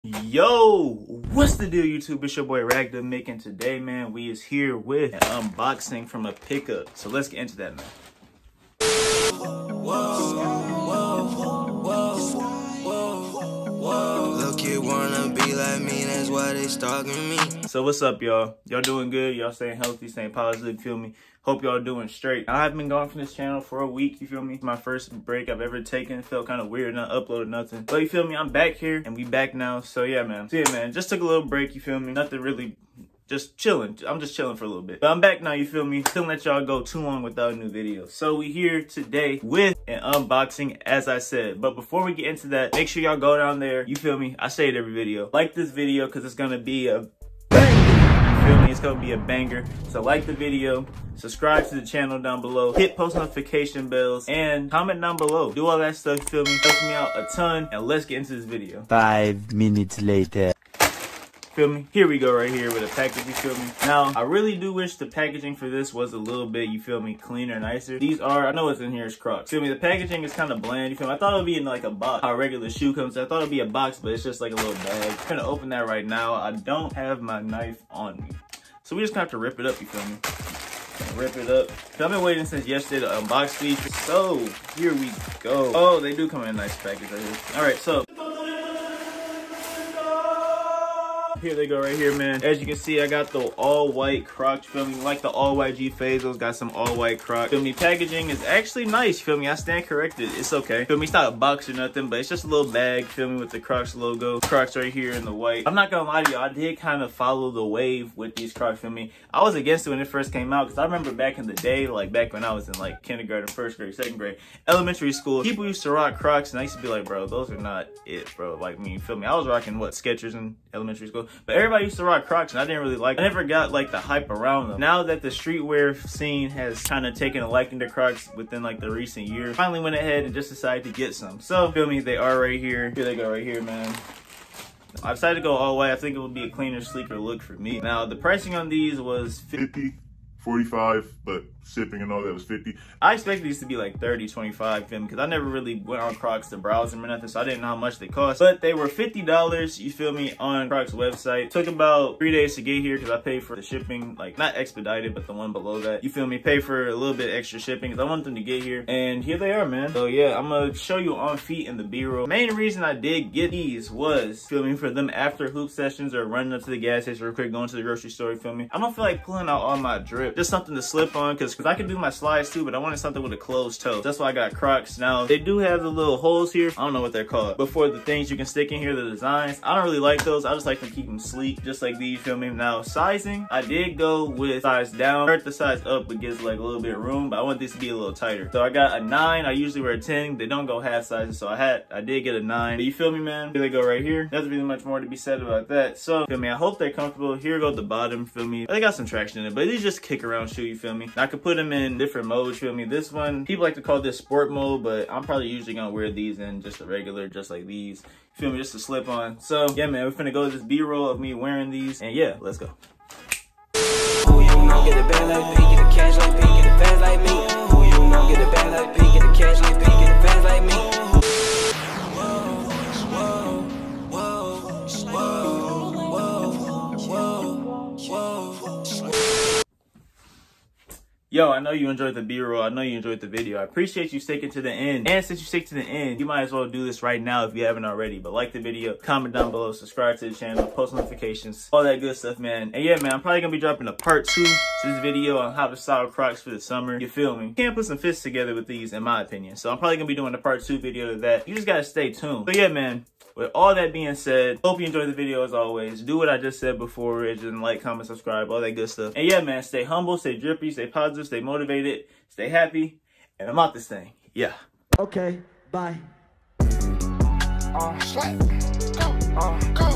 Yo, what's the deal, YouTube? It's your boy Ragda Mick, and today, man, we is here with an unboxing from a pickup. So let's get into that, man. Look, you wanna be like me, that's why they stalking me. So what's up, y'all? Y'all doing good? Y'all staying healthy, staying positive, you feel me? Hope y'all doing straight. I have been gone from this channel for a week, you feel me? My first break I've ever taken. It felt kind of weird, not uploaded nothing. But you feel me? I'm back here and we back now. So yeah, man. Just took a little break, you feel me? Nothing really, just chilling. I'm just chilling for a little bit. But I'm back now, you feel me? Couldn't let y'all go too long without a new video. So we here today with an unboxing, as I said. But before we get into that, make sure y'all go down there, you feel me? I say it every video. Like this video, because it's gonna be a it's gonna be a banger. So like the video, subscribe to the channel down below, hit post notification bells, and comment down below. Do all that stuff, you feel me? Helps me out a ton, and let's get into this video. 5 minutes later. Feel me? Here we go right here with a package, you feel me? Now, I really do wish the packaging for this was a little bit, you feel me, cleaner, nicer. These are, I know what's in here is Crocs. Feel me? The packaging is kind of bland, you feel me? I thought it would be in like a box, how a regular shoe comes. I thought it would be a box, but it's just like a little bag. I'm gonna open that right now. I don't have my knife on me. So we just gonna have to rip it up, you feel me? Rip it up. I've been waiting since yesterday to unbox these. So, here we go. Oh, they do come in a nice package right here. All right, so here they go right here, man. As you can see, I got the all-white Crocs, feel me? Like the all-white G Fazos, got some all-white Crocs. Feel me? Packaging is actually nice, feel me? I stand corrected. It's okay. Feel me? It's not a box or nothing, but it's just a little bag, feel me? With the Crocs logo. Crocs right here in the white. I'm not gonna lie to you, I did kind of follow the wave with these Crocs, feel me? I was against it when it first came out, because I remember back in the day, like back when I was in like kindergarten, first grade, second grade, elementary school, people used to rock Crocs, and I used to be like, bro, those are not it, bro. Like me, you feel me? I was rocking, what, Skechers in elementary school? But everybody used to rock Crocs, and I didn't really like it. I never got like the hype around them. Now that the streetwear scene has kind of taken a liking to Crocs within like the recent years, finally went ahead and just decided to get some. So feel me, they are right here. Here they go right here, man. I decided to go all white. I think it would be a cleaner, sleeker look for me. Now the pricing on these was 50, 45, but shipping and all that was 50. I expected these to be like 30, 25, because I never really went on Crocs to browse them or nothing, so I didn't know how much they cost. But they were $50, you feel me, on Crocs website. Took about 3 days to get here because I paid for the shipping, like not expedited, but the one below that. You feel me? Pay for a little bit extra shipping because I want them to get here. And here they are, man. So yeah, I'm gonna show you on feet in the B-roll. Main reason I did get these was, feel me, for them after hoop sessions or running up to the gas station real quick, going to the grocery store, you feel me? I don't feel like pulling out all my drip. Just something to slip on, because I can do my slides too, but I wanted something with a closed toe. That's why I got Crocs. Now, they do have the little holes here. I don't know what they're called. But for the things you can stick in here, the designs, I don't really like those. I just like to keep them sleek, just like these, feel me? Now, sizing, I did go with size down. Hurt the size up, but gives like a little bit of room, but I want this to be a little tighter. So I got a 9. I usually wear a 10. They don't go half sizes, so I did get a 9. But you feel me, man? Here they go right here. There's really much more to be said about that. So, feel me? I hope they're comfortable. Here go the bottom, feel me? They got some traction in it, but these just kick around shoe, you feel me? I could put them in different modes, feel me? This one, people like to call this sport mode, but I'm probably usually gonna wear these in just a regular, just like these. Feel me? Just to slip on. So, yeah, man, we're finna go to this B-roll of me wearing these, and yeah, let's go. Who you know get a bag like me, get a cash like me, get a fast like me. Who you know get a bag like me, get a cash like me, get a fast like me. Yo, I know you enjoyed the B-roll. I know you enjoyed the video. I appreciate you sticking to the end. And since you stick to the end, you might as well do this right now if you haven't already. But like the video, comment down below, subscribe to the channel, post notifications, all that good stuff, man. And yeah, man, I'm probably gonna be dropping a part 2 to this video on how to style Crocs for the summer. You feel me? You can't put some fits together with these, in my opinion. So I'm probably gonna be doing a part 2 video to that. You just gotta stay tuned. But yeah, man. With all that being said, hope you enjoyed the video as always. Do what I just said before, and like, comment, subscribe, all that good stuff. And yeah, man, stay humble, stay drippy, stay positive, stay motivated, stay happy, and I'm out this thing. Yeah. Okay, bye. Go.